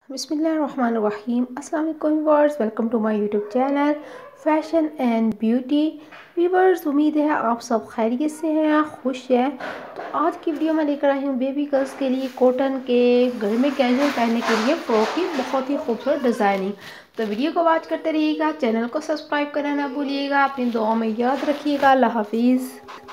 बिस्मिल्लाहिर्रहमानिर्रहीम। अस्सलाम वालेकुम viewers, welcome to my YouTube channel fashion and beauty. Viewers, उम्मीद है आप सब खैरियत से हैं, खुश हैं। तो आज की वीडियो में लेकर आई हूँ बेबी गर्ल्स के लिए कॉटन के घर में कैजुअल पहनने के लिए फ्रॉक की बहुत ही खूबसूरत डिज़ाइनिंग। तो वीडियो को वॉच करते रहिएगा, चैनल को सब्सक्राइब करना ना भूलिएगा, अपनी दुआओं में याद रखिएगा। अल्लाह हाफिज़।